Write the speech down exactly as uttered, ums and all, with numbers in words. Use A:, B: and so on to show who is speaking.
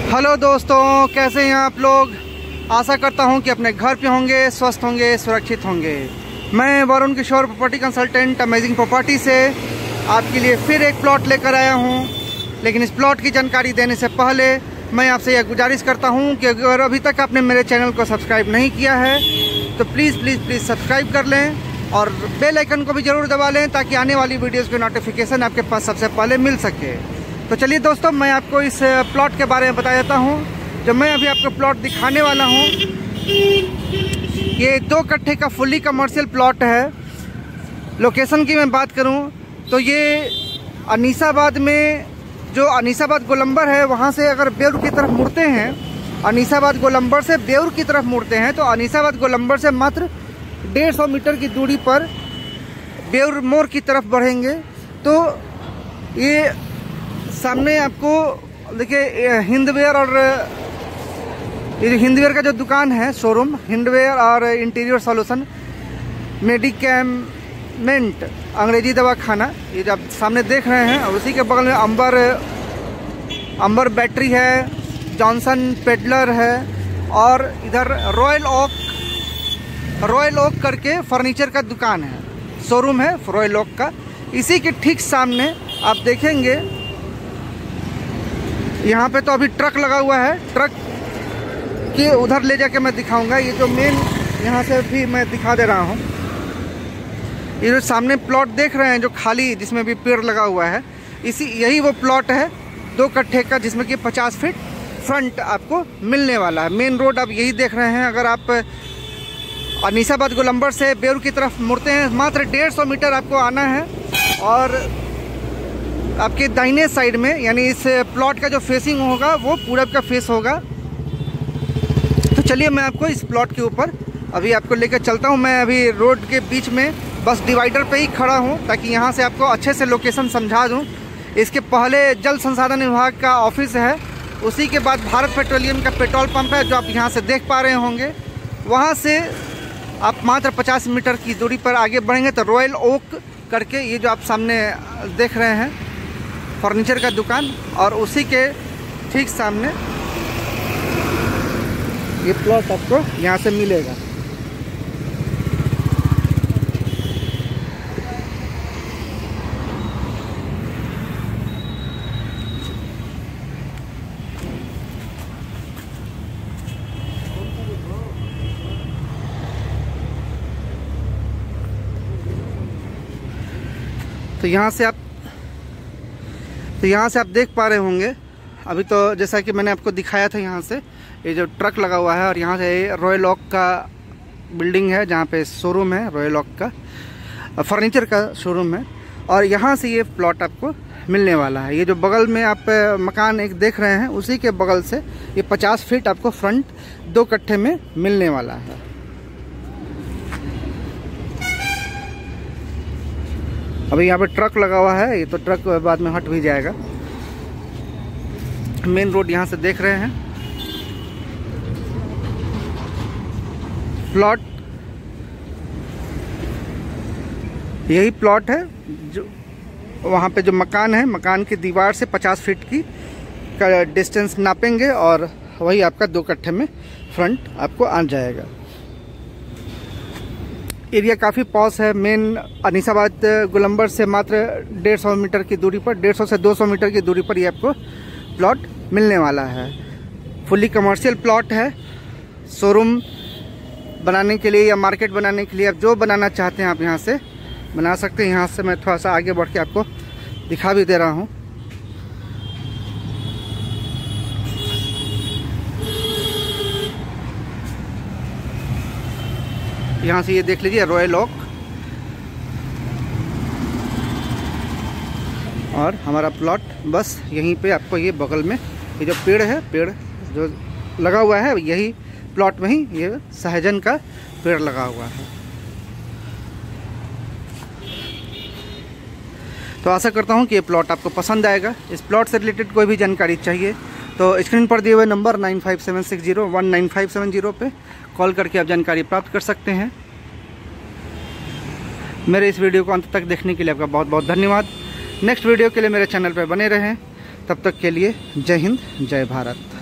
A: Hello दोस्तों, कैसे हैं आप लोग। आशा करता हूं कि अपने घर पे होंगे, स्वस्थ होंगे, सुरक्षित होंगे। मैं Varun Kishore property consultant amazing property से आपके लिए फिर एक प्लॉट लेकर आया हूं। लेकिन इस प्लॉट की जानकारी देने से पहले मैं आपसे यह गुजारिश करता हूं कि अगर अभी तक आपने मेरे चैनल को सब्सक्राइब नहीं किया है तो प्लीज़ प्लीज़ प्लीज़ सब्सक्राइब कर लें और बेल आइकन को भी ज़रूर दबा लें ताकि आने वाली वीडियोज़ की नोटिफिकेशन आपके पास सबसे पहले मिल सके। तो चलिए दोस्तों, मैं आपको इस प्लॉट के बारे में बता देता हूँ। जो मैं अभी आपको प्लॉट दिखाने वाला हूँ, ये दो कट्ठे का फुल्ली कमर्शियल प्लॉट है। लोकेशन की मैं बात करूँ तो ये अनीसाबाद में, जो अनीसाबाद गोलंबर है वहाँ से अगर बेउर की तरफ मुड़ते हैं, अनीसाबाद गोलंबर से बेउर की तरफ मुड़ते हैं तो अनीसाबाद गोलंबर से मात्र डेढ़ सौ मीटर की दूरी पर बेउर मोड़ की तरफ बढ़ेंगे तो ये सामने आपको देखिए हिंदवेयर और ये हिंदवेयर का जो दुकान है, शोरूम हिंदवेयर और इंटीरियर सॉल्यूशन, मेडिकेमेंट अंग्रेजी दवा खाना, ये जो आप सामने देख रहे हैं। और उसी के बगल में अंबर अंबर बैटरी है, जॉनसन पेडलर है और इधर रॉयल ओक रॉयल ओक करके फर्नीचर का दुकान है, शोरूम है रॉयल ओक का। इसी के ठीक सामने आप देखेंगे यहाँ पे तो अभी ट्रक लगा हुआ है। ट्रक के उधर ले जाके मैं दिखाऊंगा। ये जो मेन यहाँ से भी मैं दिखा दे रहा हूँ। ये जो सामने प्लॉट देख रहे हैं जो खाली, जिसमें भी पेड़ लगा हुआ है, इसी यही वो प्लॉट है दो कट्ठे का, जिसमें कि पचास फीट फ्रंट आपको मिलने वाला है। मेन रोड आप यही देख रहे हैं। अगर आप अनीसाबाद गोलंबर से बेउर की तरफ मुड़ते हैं, मात्र डेढ़ सौ मीटर आपको आना है और आपके दाहिने साइड में, यानी इस प्लॉट का जो फेसिंग होगा वो पूरब का फेस होगा। तो चलिए मैं आपको इस प्लॉट के ऊपर अभी आपको लेकर चलता हूँ। मैं अभी रोड के बीच में बस डिवाइडर पे ही खड़ा हूँ ताकि यहाँ से आपको अच्छे से लोकेशन समझा दूँ। इसके पहले जल संसाधन विभाग का ऑफिस है, उसी के बाद भारत पेट्रोलियम का पेट्रोल पंप है जो आप यहाँ से देख पा रहे होंगे। वहाँ से आप मात्र पचास मीटर की दूरी पर आगे बढ़ेंगे तो रॉयल ओक करके ये जो आप सामने देख रहे हैं फर्नीचर का दुकान, और उसी के ठीक सामने ये प्लॉट आपको यहाँ से मिलेगा। तो यहाँ से आप तो यहाँ से आप देख पा रहे होंगे अभी तो, जैसा कि मैंने आपको दिखाया था, यहाँ से ये जो ट्रक लगा हुआ है और यहाँ से रॉयल ओक का बिल्डिंग है जहाँ पे शोरूम है, रॉयल ओक का फर्नीचर का शोरूम है। और यहाँ से ये प्लॉट आपको मिलने वाला है। ये जो बगल में आप मकान एक देख रहे हैं, उसी के बगल से ये पचास फीट आपको फ्रंट दो कट्ठे में मिलने वाला है। अभी यहाँ पे ट्रक लगा हुआ है, ये तो ट्रक बाद में हट भी जाएगा। मेन रोड यहाँ से देख रहे हैं। प्लॉट यही प्लॉट है जो वहाँ पे जो मकान है, मकान की दीवार से पचास फीट की का डिस्टेंस नापेंगे और वही आपका दो कट्ठे में फ्रंट आपको आ जाएगा। एरिया काफ़ी पॉस है। मेन अनीसाबाद गोलंबर से मात्र डेढ़ सौ मीटर की दूरी पर, डेढ़ सौ से दो सौ मीटर की दूरी पर ये आपको प्लॉट मिलने वाला है। फुल्ली कमर्शियल प्लॉट है। शोरूम बनाने के लिए या मार्केट बनाने के लिए आप जो बनाना चाहते हैं आप यहाँ से बना सकते हैं। यहाँ से मैं थोड़ा सा आगे बढ़ के आपको दिखा भी दे रहा हूँ। यहाँ से ये देख लीजिए रॉयल ओक, और हमारा प्लॉट बस यहीं पे आपको ये बगल में ये जो पेड़ है, पेड़ जो लगा हुआ है, यही प्लॉट में ही ये सहजन का पेड़ लगा हुआ है। तो आशा करता हूँ कि ये प्लॉट आपको पसंद आएगा। इस प्लॉट से रिलेटेड कोई भी जानकारी चाहिए तो स्क्रीन पर दिए हुए number nine five seven six zero one nine five seven zero पे कॉल करके आप जानकारी प्राप्त कर सकते हैं। मेरे इस वीडियो को अंत तक देखने के लिए आपका बहुत बहुत धन्यवाद। नेक्स्ट वीडियो के लिए मेरे चैनल पर बने रहें। तब तक के लिए जय हिंद, जय भारत।